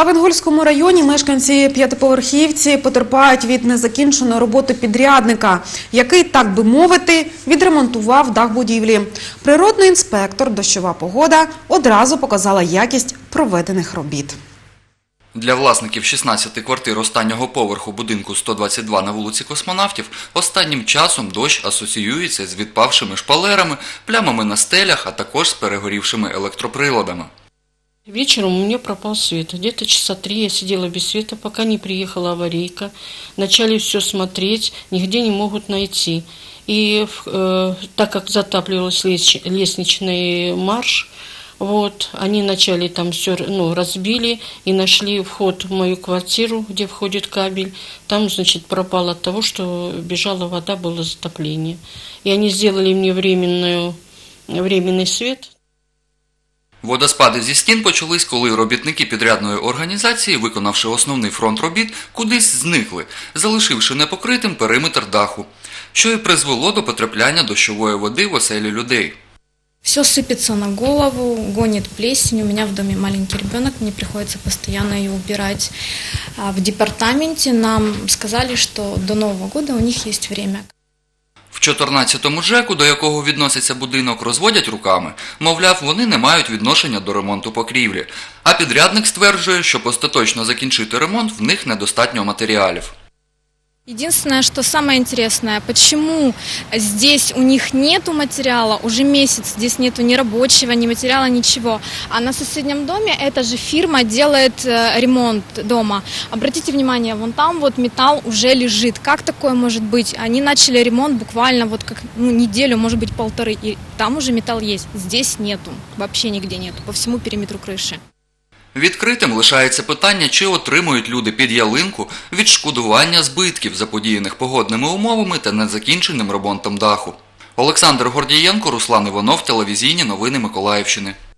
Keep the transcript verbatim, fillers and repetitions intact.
А в Інгульському районі мешканці п'ятиповерхівці потерпають від незакінченої роботи підрядника, який, так би мовити, відремонтував дах будівлі. Природний інспектор «Дощова погода» одразу показала якість проведених робіт. Для власників шістнадцяти квартир останнього поверху будинку сто двадцять два на вулиці Космонавтів останнім часом дощ асоціюється з відпавшими шпалерами, плямами на стелях, а також з перегорівшими електроприладами. Вечером у меня пропал свет. Где-то часа три я сидела без света, пока не приехала аварийка. Начали все смотреть, нигде не могут найти. И э, так как затапливался лестничный марш, вот, они начали там все, ну, разбили и нашли вход в мою квартиру, где входит кабель. Там, значит, пропало от того, что бежала вода, было затопление. И они сделали мне временную, временный свет. Водоспади зі стін почались, коли робітники підрядної організації, виконавши основний фронт робіт, кудись зникли, залишивши непокритим периметр даху, що і призвело до потрапляння дощової води в оселі людей. Все сыпется на голову, гонит плесень. У меня в доме маленький ребенок, мне приходится постоянно ее убирать. В департаменте нам сказали, что до Нового года у них есть время. В чотирнадцятому ЖЕКу, до якого відноситься будинок, розводять руками. Мовляв, вони не мають відношення до ремонту покрівлі. А підрядник стверджує, щоб остаточно закінчити ремонт, в них недостатньо матеріалів. Единственное, что самое интересное, почему здесь у них нету материала, уже месяц здесь нету ни рабочего, ни материала, ничего. А на соседнем доме эта же фирма делает ремонт дома. Обратите внимание, вон там вот металл уже лежит. Как такое может быть? Они начали ремонт буквально вот как ну, неделю, может быть полторы, и там уже металл есть. Здесь нету, вообще нигде нету, по всему периметру крыши. Відкритим лишається питання, чи отримують люди під ялинку відшкодування збитків, заподіяних погодними умовами та незакінченим ремонтом даху. Олександр Гордієнко, Руслан Іванов, телевізійні новини Миколаївщини.